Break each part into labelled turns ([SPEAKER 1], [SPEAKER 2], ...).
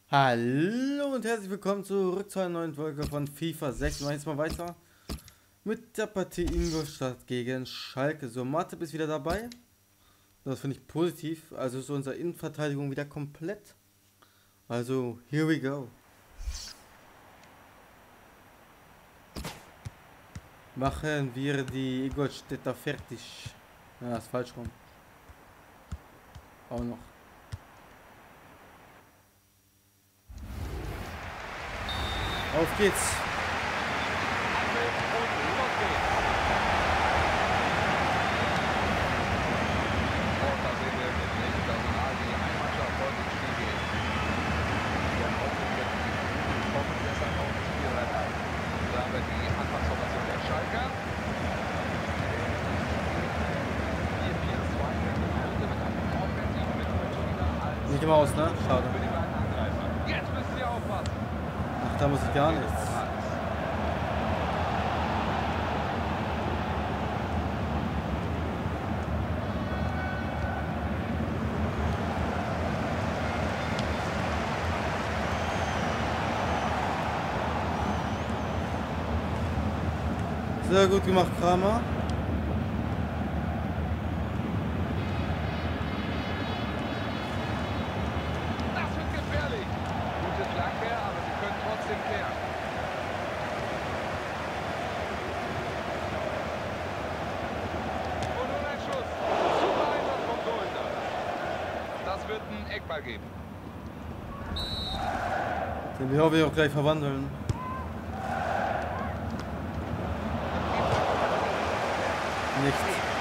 [SPEAKER 1] Hallo und herzlich willkommen zurück zu einer neuen Folge von FIFA 6. Wir machen jetzt mal weiter mit der Partie Ingolstadt gegen Schalke. So, Matip ist wieder dabei. Das finde ich positiv. Also ist unsere Innenverteidigung wieder komplett. Also, here we go. Machen wir die Ingolstädter fertig. Ja, ist falsch rum. Auch noch. Auf geht's. Nicht immer aus, ne? Schade.
[SPEAKER 2] Jetzt müssen wir aufpassen.
[SPEAKER 1] Ach, da muss ich gar nichts. Sehr gut gemacht, Kramer.
[SPEAKER 2] Das wird gefährlich. Gute Flanke, aber sie können trotzdem klären. Und nun ein Schuss. Super Einsatz vom Torhüter. Das wird einen Eckball geben.
[SPEAKER 1] Den wir auch gleich verwandeln. Nichts.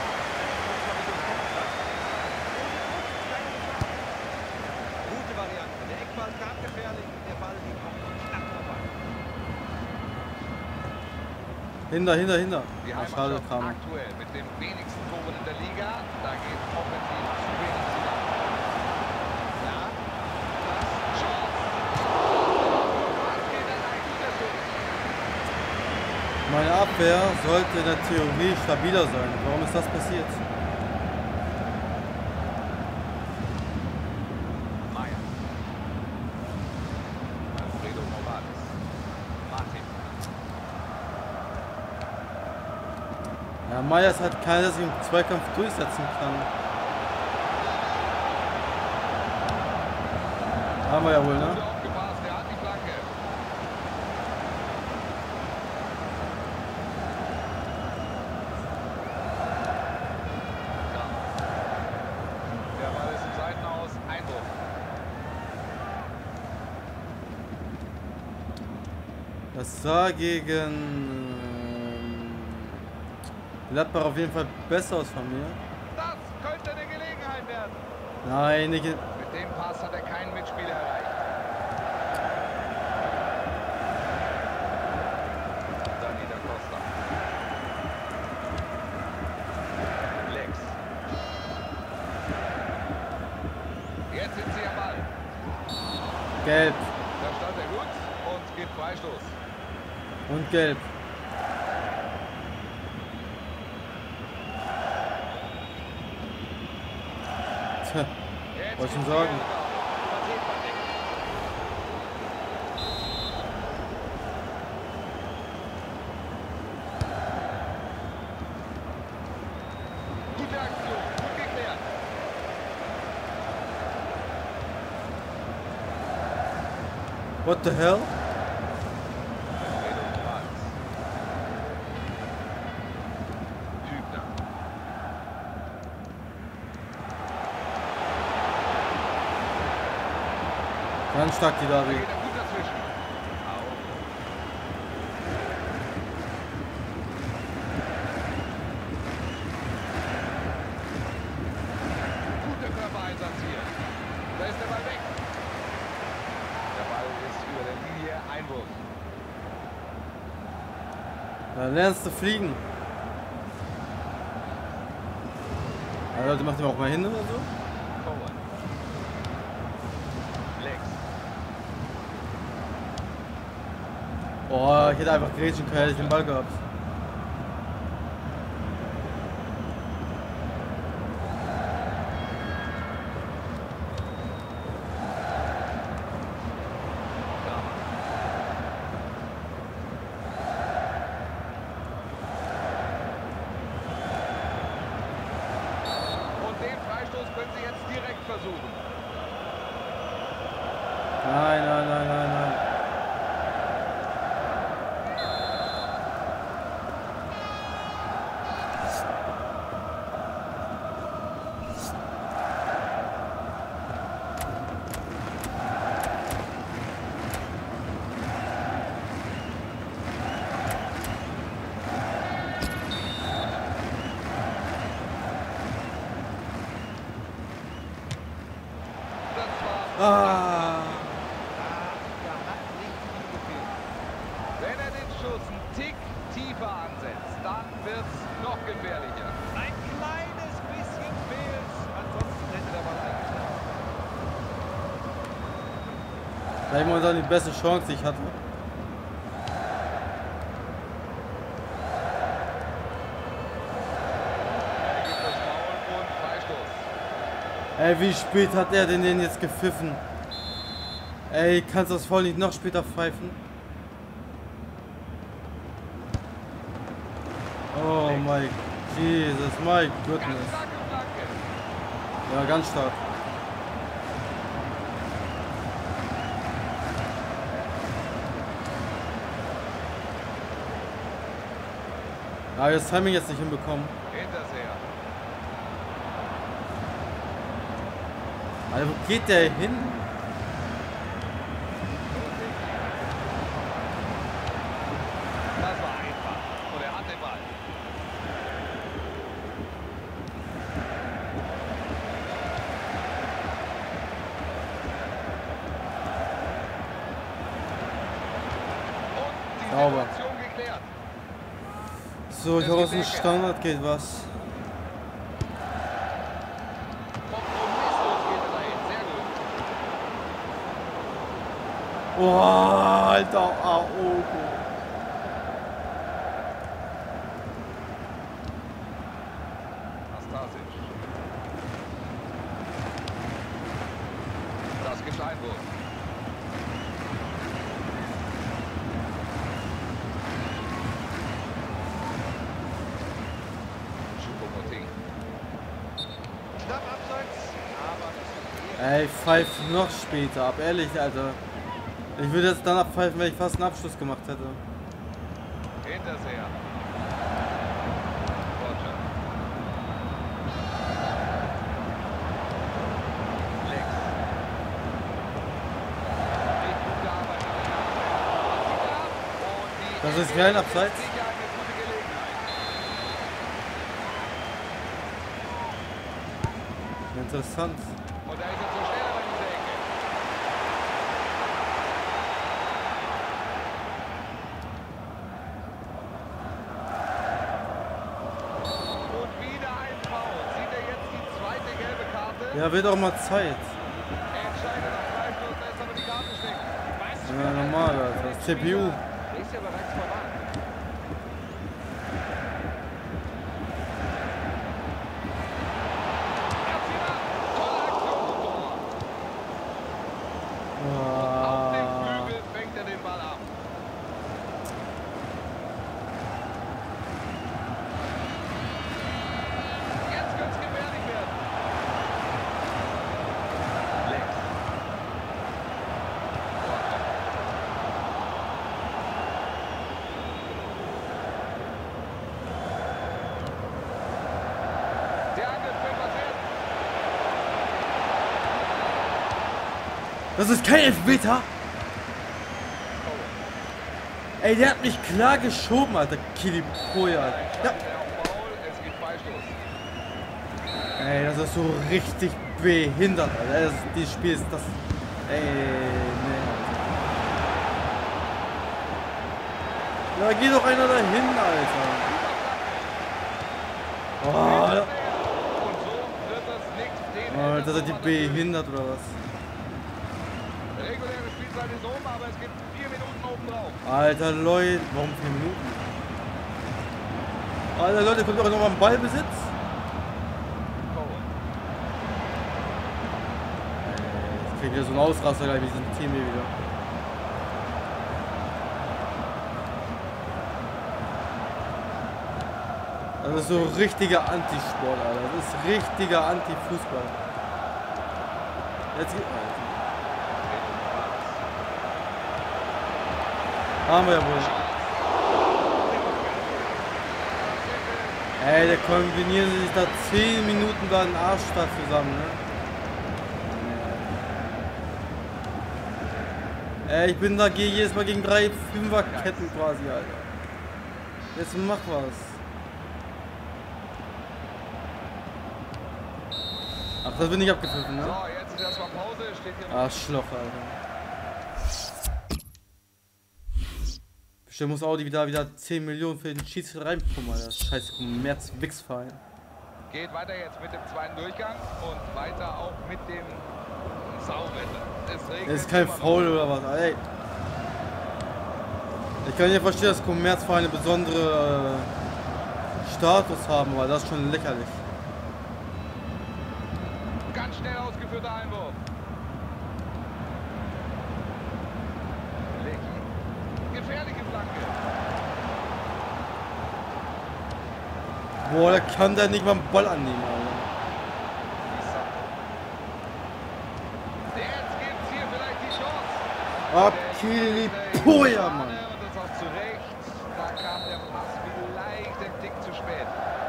[SPEAKER 2] Gute Variante. Der Eckball kam gefährlich und der Ball ging auch knapp vorbei.
[SPEAKER 1] Hinter.
[SPEAKER 2] Die
[SPEAKER 1] Ach, schade,
[SPEAKER 2] Heimatstadt
[SPEAKER 1] Kramer.
[SPEAKER 2] aktuell mit den wenigsten Toren in der Liga. Da geht offensiv zu wenig zusammen. Ja, das Chance. Was geht denn eigentlich dazwischen?
[SPEAKER 1] Meine Abwehr sollte in der Theorie stabiler sein. Warum ist das passiert?
[SPEAKER 2] Meier. Alfredo Morales. Martin.
[SPEAKER 1] Ja, Meyers hat keiner, der sich im Zweikampf durchsetzen kann. Haben wir ja wohl,
[SPEAKER 2] Gut
[SPEAKER 1] ne?
[SPEAKER 2] aufgepasst, der hat die Flanke. Der Ball ist im Seitenaus. Einwurf.
[SPEAKER 1] Das sah gegen Gladbach auf jeden Fall besser aus von mir.
[SPEAKER 2] Das könnte eine Gelegenheit werden.
[SPEAKER 1] Nein, nicht.
[SPEAKER 2] Mit dem Pass hat er keinen Mitspieler erreicht. Dani da Costa. Lex. Jetzt sind sie am Ball.
[SPEAKER 1] Gelb
[SPEAKER 2] Da stand er gut und gibt Freistoß.
[SPEAKER 1] und gelb. Tja,
[SPEAKER 2] Jetzt
[SPEAKER 1] wollte ich schon
[SPEAKER 2] gibt's
[SPEAKER 1] sagen.
[SPEAKER 2] die gelbe Karte. Vertretbar, denke ich. Gute Aktion, gut geklärt.
[SPEAKER 1] What the hell?
[SPEAKER 2] Alfredo Morales. Hübner.
[SPEAKER 1] Ganz stark die
[SPEAKER 2] Da
[SPEAKER 1] Davi.
[SPEAKER 2] geht er gut dazwischen. Au. Guter Körpereinsatz hier. Da ist der Ball weg. Der Ball ist über der Linie. Einwurf.
[SPEAKER 1] Da lernst du fliegen. Ja, Leute, macht ihr auch mal hin oder so?
[SPEAKER 2] Cohen. Lex.
[SPEAKER 1] Oh, ich hätte einfach grätschen können, hätte ich den Ball gehabt.
[SPEAKER 2] versuchen.
[SPEAKER 1] Nein, nein, nein, nein, nein.
[SPEAKER 2] Da
[SPEAKER 1] Ah.
[SPEAKER 2] hat nicht viel gefehlt. Wenn er den Schuss einen Tick tiefer ansetzt, dann wird es noch gefährlicher. Ein kleines bisschen fehlt, ansonsten hätte der Ball eingeschlagen.
[SPEAKER 1] Da ich momentan die beste Chance, die ich hatte.
[SPEAKER 2] Er gibt das Foul und Freistoß.
[SPEAKER 1] Ey, wie spät hat er denn den jetzt gepfiffen? Ey, kannst du das voll nicht noch später pfeifen? Oh my Jesus, my
[SPEAKER 2] Ganz
[SPEAKER 1] goodness.
[SPEAKER 2] starke Flanke.
[SPEAKER 1] Ja, ganz stark. Aber das Timing jetzt nicht hinbekommen.
[SPEAKER 2] Hinterseher.
[SPEAKER 1] Alter, wo geht der hin?
[SPEAKER 2] Das war einfach. Und er hat den Ball. Und die
[SPEAKER 1] Sauber.
[SPEAKER 2] Situation geklärt.
[SPEAKER 1] So, ich hoffe, aus dem Standard geht was.
[SPEAKER 2] Kompromisslos geht er dahin. Sehr gut.
[SPEAKER 1] Boah, Alter, Aogo.
[SPEAKER 2] Nastasic. Das gibt Einwurf. Choupo-Moting. Knapp abseits, aber das ist
[SPEAKER 1] Ey, pfeif noch später ab, ehrlich, Alter. Ich würde jetzt danach pfeifen, wenn ich fast einen Abschluss gemacht hätte.
[SPEAKER 2] Hinterseher. Roger. Lex. Nicht gut gearbeitet. Und die
[SPEAKER 1] Das ist
[SPEAKER 2] Ecke
[SPEAKER 1] kein Abseits.
[SPEAKER 2] sicher eine gute Gelegenheit.
[SPEAKER 1] Interessant.
[SPEAKER 2] Und da ist er zu schnell bei dieser Ecke. Und wieder ein Foul. Sieht er jetzt die zweite gelbe Karte?
[SPEAKER 1] Ja, wird auch mal Zeit.
[SPEAKER 2] Entscheidet auf Freistoß, da ist aber die Karte steckt.
[SPEAKER 1] Ja, normal, Alter. Das CPU.
[SPEAKER 2] Der ist ja bereits vorbei. Tolle Aktion und Tor. Auf dem
[SPEAKER 1] Ah.
[SPEAKER 2] Flügel fängt er den Ball ab. Jetzt könnte es gefährlich werden. Lex. Der Angriff wird passiert.
[SPEAKER 1] Das ist kein Elfmeter. Ey, der hat mich klar geschoben, Alter. Kilipoja. Ja.
[SPEAKER 2] Der auf Foul, es gibt Freistoß.
[SPEAKER 1] Ey, das ist so richtig behindert, Alter. Dieses Spiel ist das. Ey, nee. Ja, geh doch einer dahin, Alter. Oh,
[SPEAKER 2] Und so wird das nichts. Den
[SPEAKER 1] Alter, seid ihr behindert oder was?
[SPEAKER 2] Reguläre Spielzeit ist um, aber es gibt 4 Minuten obendrauf.
[SPEAKER 1] Alter, Leute, warum 4 Minuten? Alter, Leute, kommt doch noch mal am Ballbesitz. Jetzt kriegt ihr so einen Ausraster gleich mit diesem Team hier wieder. Das ist so richtiger Antisport, Alter. Das ist richtiger Anti-Fußball. Jetzt geht. Haben wir ja wohl. Ey, der kombinieren sich da 10 Minuten da den Arsch da zusammen, ne? Ey, ich bin da jedes Mal gegen 3 5er-Ketten quasi, Alter. Jetzt mach was. Ach, das wird nicht abgepfiffen, ne?
[SPEAKER 2] So, jetzt ist erstmal Pause, steht hier.
[SPEAKER 1] Arschloch, Alter. Bestimmt muss Audi wieder 10 Millionen für den Schiedsrichter reinpumpen, Alter. Das scheiß Kommerz-Wix-Verein.
[SPEAKER 2] Geht weiter jetzt mit dem zweiten Durchgang und weiter auch mit dem Sauwetter. Es regnet.
[SPEAKER 1] Das ist kein Foul oder was, ey. Ich kann nicht verstehen, dass Kommerzvereine besondere Status haben, aber das ist schon lächerlich.
[SPEAKER 2] Ganz schnell ausgeführter Einwurf. Lecky. Gefährliche Flanke.
[SPEAKER 1] Boah, da kann der nicht mal einen Ball annehmen, Alter.
[SPEAKER 2] Jetzt gibt's hier vielleicht die Chance.
[SPEAKER 1] Akili Poja, Mann.
[SPEAKER 2] Und das auch zurecht. Da kam der Pass vielleicht ein Tick zu spät.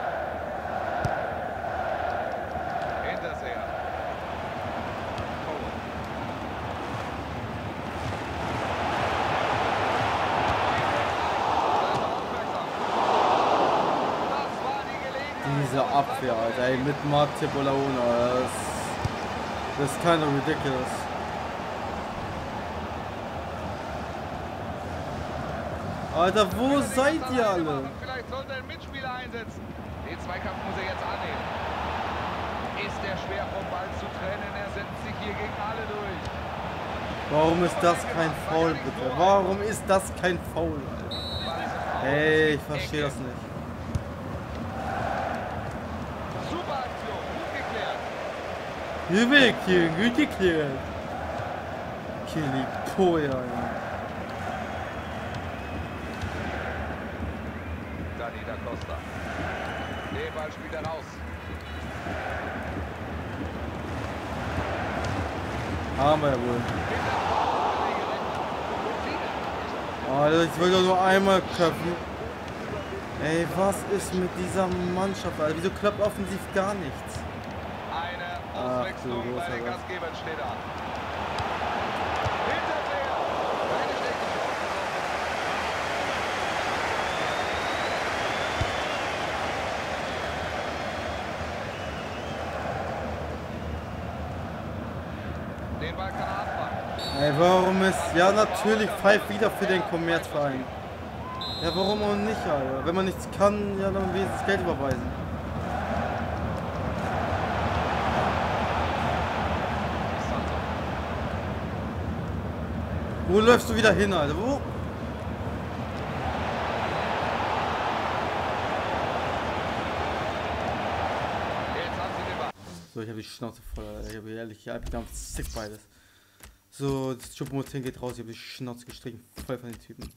[SPEAKER 2] Hinterseher. Cohen. Das war die Gelegenheit.
[SPEAKER 1] Diese Abwehr, Alter, ey, mit Matip Olaona, das ist kind of ridiculous. Alter, wo seid ihr alle?
[SPEAKER 2] Vielleicht sollte er einen Mitspieler einsetzen. Den Zweikampf muss er jetzt annehmen. Ist er schwer vom Ball zu trennen? Er setzt sich hier gegen alle durch.
[SPEAKER 1] Warum ist das kein Foul, bitte? Warum ist das kein Foul, Alter? Ey, ich verstehe das nicht.
[SPEAKER 2] Super Aktion, gut geklärt.
[SPEAKER 1] Hier weg, hier, gut geklärt. Akili Poja, Alter.
[SPEAKER 2] Dani da Costa. Den Ball spielt er raus.
[SPEAKER 1] Haben wir ja wohl. Alter, ich will doch nur einmal köpfen. Ey, was ist mit dieser Mannschaft, Alter? Wieso klappt offensiv gar nichts?
[SPEAKER 2] Eine Auswechslung bei den Gastgebern steht an. Hinterseher. Keine schlechte Chance. Den Ball kann er abfangen.
[SPEAKER 1] Ey, warum ist... Ja, natürlich, pfeift wieder für den Kommerzverein. Ja, warum auch nicht, Alter? Wenn man nichts kann, ja, dann wenigstens Geld überweisen. Wo läufst du wieder hin, Alter? Wo?
[SPEAKER 2] Jetzt haben sie den Ball.
[SPEAKER 1] So, ich habe die Schnauze voll, Alter. Ich habe ehrlich, ich habe sick beides. So, das Choupo-Moting geht raus, ich habe die Schnauze gestrichen, voll von den Typen.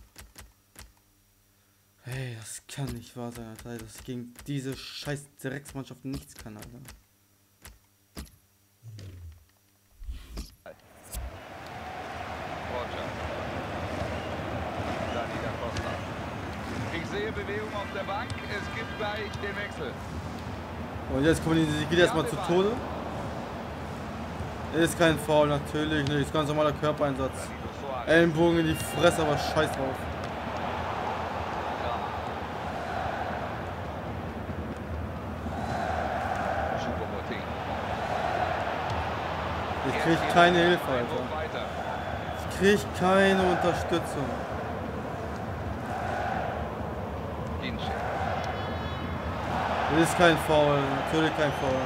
[SPEAKER 1] Hey, das kann nicht wahr sein, Alter, dass ich gegen diese scheiß Drecksmannschaft nichts kann, Alter.
[SPEAKER 2] Roger. Dani da Costa. Ich sehe Bewegung auf der Bank. Es gibt gleich den Wechsel.
[SPEAKER 1] Und jetzt kommen die, geht erstmal zu Tode. Ist kein Foul, natürlich nicht. Ist ganz normaler Körpereinsatz. Ellenbogen in die Fresse, aber scheiß drauf. Ich krieg keine Hilfe, Alter. Ich krieg keine Unterstützung. Das ist kein Foul, natürlich kein Foul.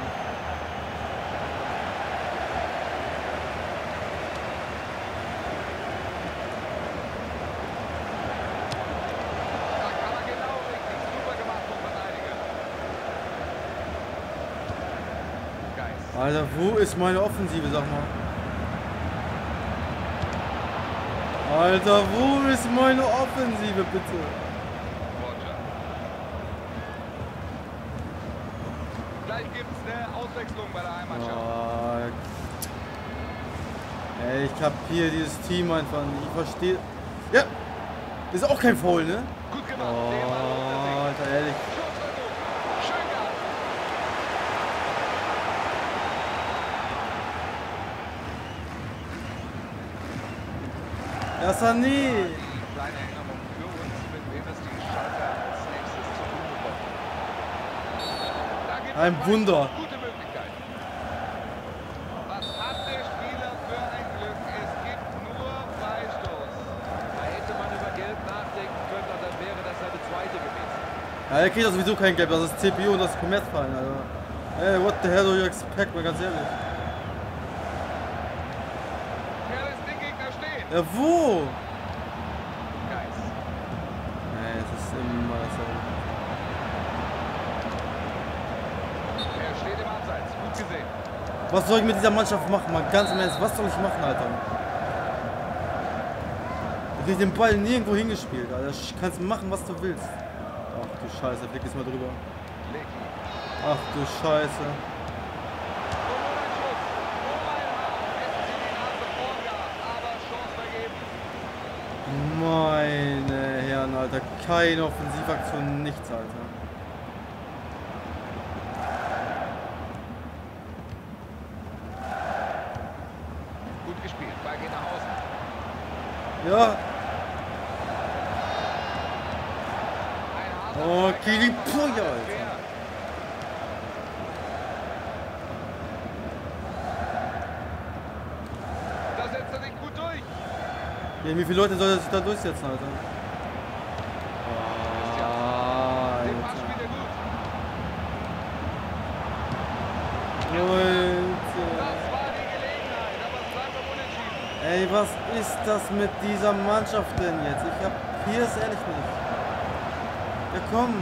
[SPEAKER 1] Alter, wo ist meine Offensive, sag mal? Alter, wo ist meine Offensive, bitte?
[SPEAKER 2] Gleich gibt's eine Auswechslung bei der Heimmannschaft.
[SPEAKER 1] Ey, ich hab hier dieses Team einfach nicht. Ich verstehe. Ja! Ist auch kein Foul, ne?
[SPEAKER 2] Gut gemacht.
[SPEAKER 1] Oh, Alter, ehrlich.
[SPEAKER 2] Schön gehabt.
[SPEAKER 1] Ja, Sané!
[SPEAKER 2] Kleine Erinnerung für uns, mit wem es die Schalker als nächstes zu tun bekommen. Da gibt
[SPEAKER 1] Ein
[SPEAKER 2] es
[SPEAKER 1] Wunder.
[SPEAKER 2] gute Möglichkeiten. Was hat der Spieler für ein Glück? Es gibt nur Freistoß.
[SPEAKER 3] Da hätte man über Gelb nachdenken können und dann wäre das seine zweite gewesen.
[SPEAKER 1] Ja, er kriegt doch sowieso kein Geld. Das ist CPU und das ist Commerzverein, Alter. Ey, what the hell do you expect, mal ganz ehrlich.
[SPEAKER 2] Wer lässt den Gegner stehen?
[SPEAKER 1] Ja, wo?
[SPEAKER 2] Geis.
[SPEAKER 1] Ey, es ist immer dasselbe.
[SPEAKER 2] Er steht im Abseits. Gut gesehen.
[SPEAKER 1] Was soll ich mit dieser Mannschaft machen, mal ganz im Ernst? Was soll ich machen, Alter? Du kriegst den Ball nirgendwo hingespielt, Alter. Du kannst machen, was du willst. Ach du Scheiße, blick jetzt mal drüber.
[SPEAKER 2] Lecky.
[SPEAKER 1] Ach du Scheiße. Meine Herren, Alter. Keine Offensivaktion, nichts, Alter.
[SPEAKER 2] Gut gespielt. Ball geht nach außen.
[SPEAKER 1] Ja.
[SPEAKER 2] Ein harter
[SPEAKER 1] Oh,
[SPEAKER 2] Zweikampf.
[SPEAKER 1] Kili Puja, Alter.
[SPEAKER 2] Da setzt er sich gut durch.
[SPEAKER 1] Ja, wie viele Leute soll er sich da durchsetzen, Alter?
[SPEAKER 2] Den Pass
[SPEAKER 1] Alter.
[SPEAKER 2] spielt er gut.
[SPEAKER 1] Leute.
[SPEAKER 2] Das war die Gelegenheit, aber es bleibt beim Unentschieden.
[SPEAKER 1] Ey, was ist das mit dieser Mannschaft denn jetzt? Ich kapier es ehrlich nicht. Ja, komm.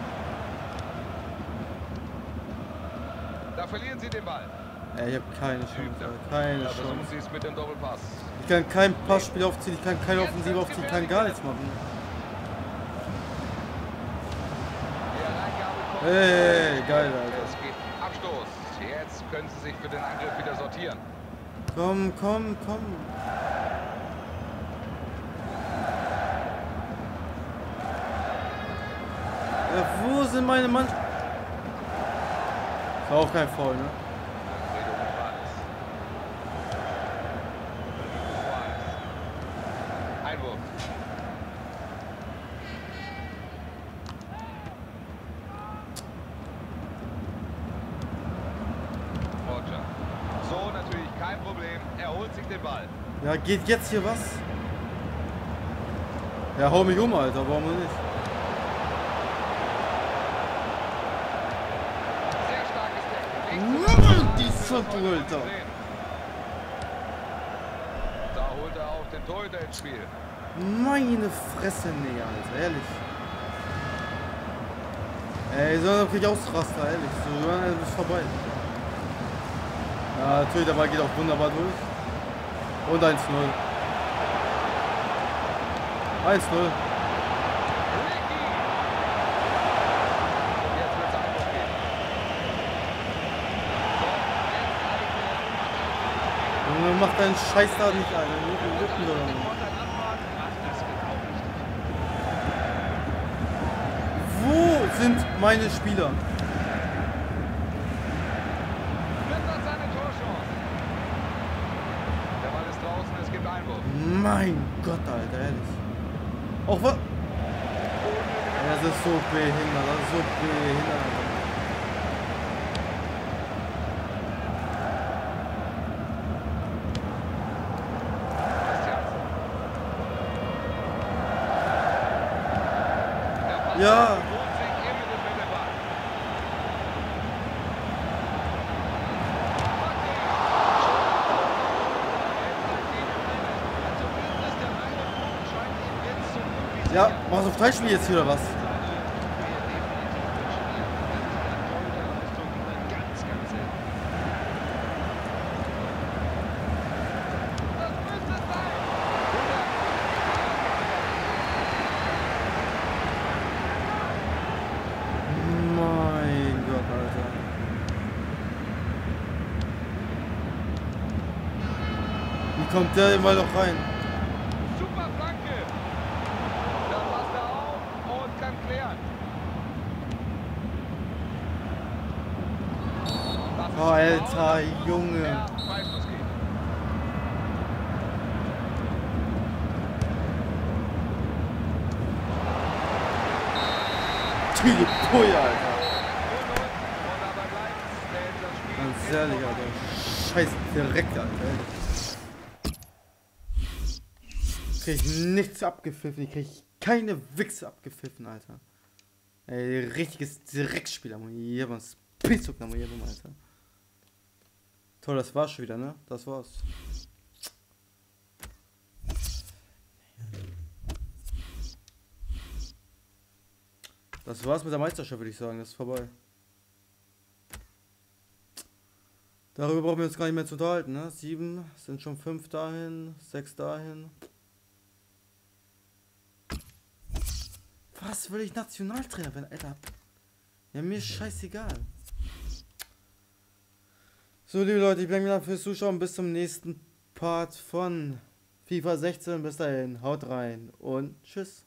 [SPEAKER 2] Da verlieren sie den Ball.
[SPEAKER 1] Ey, ich habe keine Chance, Alter. Keine
[SPEAKER 2] Da versuchen
[SPEAKER 1] Chance.
[SPEAKER 2] sie es mit dem Doppelpass.
[SPEAKER 1] Ich kann kein Passspiel aufziehen, ich kann keine Offensive aufziehen, ich kann gar nichts machen.
[SPEAKER 2] Die Hereingabe kommt.
[SPEAKER 1] Ey, geil, Alter.
[SPEAKER 2] Es gibt Abstoß. Jetzt können sie sich für den Angriff wieder sortieren.
[SPEAKER 1] Komm, komm, komm. Ja, wo sind meine Mann? Ist auch kein Foul, ne?
[SPEAKER 2] Alfredo Morales. Einwurf. Roger. So natürlich kein Problem. Er holt sich den Ball.
[SPEAKER 1] Ja, geht jetzt hier was? Ja, hau mich um, Alter, warum nicht?
[SPEAKER 2] Sehr starkes Tackling.
[SPEAKER 1] Die Sotto, Alter.
[SPEAKER 2] Da holt er auch den Torhüter ins Spiel.
[SPEAKER 1] Meine Fresse, nee, Alter, ehrlich. Ey, so krieg ich Ausraster, ehrlich. So, ja, ist vorbei. Ja, natürlich, der Ball geht auch wunderbar durch. Und 1-0. 1-0.
[SPEAKER 2] Ricky. Und jetzt wird es Einwurf geben.
[SPEAKER 1] Junge, mach deinen Scheiß da nicht, Alter. Rücken oder so. Wo sind meine Spieler?
[SPEAKER 2] Wird seine Torchance. Der Ball ist draußen, es gibt Einwurf.
[SPEAKER 1] Mein Gott, Alter, ehrlich. Auch was? Ja, das ist so behindert, das ist so behindert, Alter. Ja. Ja, machst du Freispiel jetzt hier oder was? Mein Gott, Alter. Wie kommt der immer noch rein?
[SPEAKER 2] Super Flanke. Da passt er auf und kann klären. Das ist
[SPEAKER 1] Oh, Alter,
[SPEAKER 2] faul, da muss
[SPEAKER 1] Junge.
[SPEAKER 2] der Freistoß geben.
[SPEAKER 1] Pui, Alter.
[SPEAKER 2] 0-0 und dabei bleibt, denn das Spiel
[SPEAKER 1] Ganz
[SPEAKER 2] ist
[SPEAKER 1] ehrlich,
[SPEAKER 2] noch
[SPEAKER 1] Alter. Scheiß direkt, Alter. Krieg ich nichts abgepfiffen. Ich krieg keine Wichse abgepfiffen, Alter. Ey, richtiges Dreckspiel am hier, was Pizzuk am hier, Alter. Toll, das war's schon wieder, ne? Das war's. Das war's mit der Meisterschaft, würde ich sagen. Das ist vorbei. Darüber brauchen wir uns gar nicht mehr zu unterhalten, ne? 7 sind schon 5 dahin, 6 dahin. Was will ich Nationaltrainer werden, Alter? Ja, mir ist scheißegal. So, liebe Leute, ich bedanke mich fürs Zuschauen. Bis zum nächsten Part von FIFA 16. Bis dahin, haut rein und tschüss.